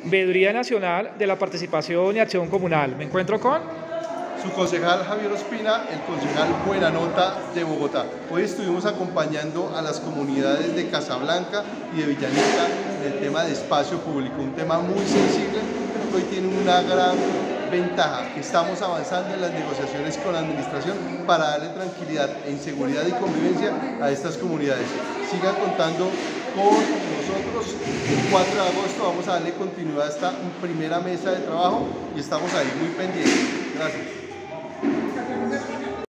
Veeduría Nacional de la Participación y Acción Comunal. Me encuentro con su concejal Javier Ospina, el concejal Buena Nota de Bogotá. Hoy estuvimos acompañando a las comunidades de Casablanca y de Villanita en el tema de espacio público, un tema muy sensible, pero que hoy tiene una gran ventaja, que estamos avanzando en las negociaciones con la administración para darle tranquilidad en seguridad y convivencia a estas comunidades. Sigan contando con nosotros. El 4 de agosto vamos a darle continuidad a esta primera mesa de trabajo y estamos ahí muy pendientes. Gracias.